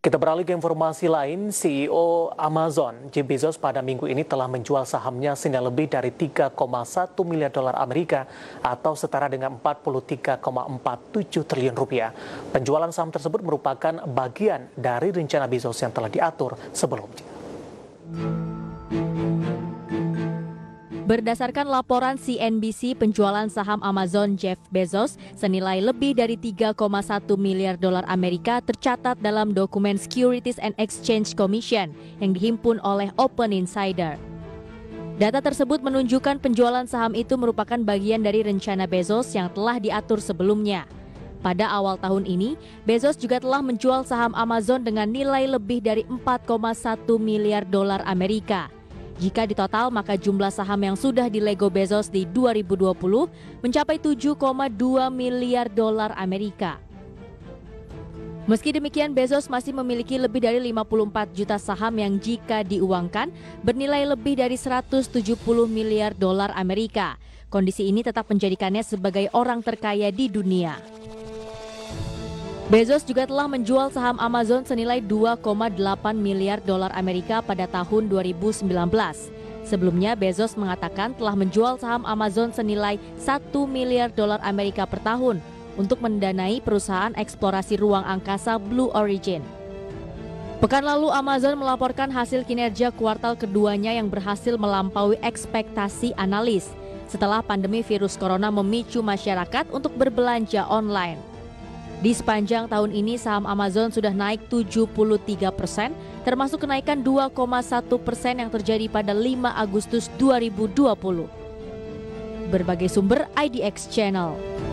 Kita beralih ke informasi lain, CEO Amazon, Jeff Bezos pada minggu ini telah menjual sahamnya senilai lebih dari 3,1 miliar dolar Amerika atau setara dengan 43,47 triliun rupiah. Penjualan saham tersebut merupakan bagian dari rencana Bezos yang telah diatur sebelumnya. Berdasarkan laporan CNBC, penjualan saham Amazon Jeff Bezos senilai lebih dari 3,1 miliar dolar Amerika tercatat dalam dokumen Securities and Exchange Commission yang dihimpun oleh Open Insider. Data tersebut menunjukkan penjualan saham itu merupakan bagian dari rencana Bezos yang telah diatur sebelumnya. Pada awal tahun ini, Bezos juga telah menjual saham Amazon dengan nilai lebih dari 4,1 miliar dolar Amerika. Jika ditotal, maka jumlah saham yang sudah dilego Bezos di 2020 mencapai 7,2 miliar dolar Amerika. Meski demikian, Bezos masih memiliki lebih dari 54 juta saham yang jika diuangkan bernilai lebih dari 170 miliar dolar Amerika. Kondisi ini tetap menjadikannya sebagai orang terkaya di dunia. Bezos juga telah menjual saham Amazon senilai 2,8 miliar dolar Amerika pada tahun 2019. Sebelumnya, Bezos mengatakan telah menjual saham Amazon senilai 1 miliar dolar Amerika per tahun untuk mendanai perusahaan eksplorasi ruang angkasa Blue Origin. Pekan lalu, Amazon melaporkan hasil kinerja kuartal keduanya yang berhasil melampaui ekspektasi analis setelah pandemi virus corona memicu masyarakat untuk berbelanja online. Di sepanjang tahun ini, saham Amazon sudah naik 73%, termasuk kenaikan 2,1% yang terjadi pada 5 Agustus 2020. Berbagai sumber IDX Channel.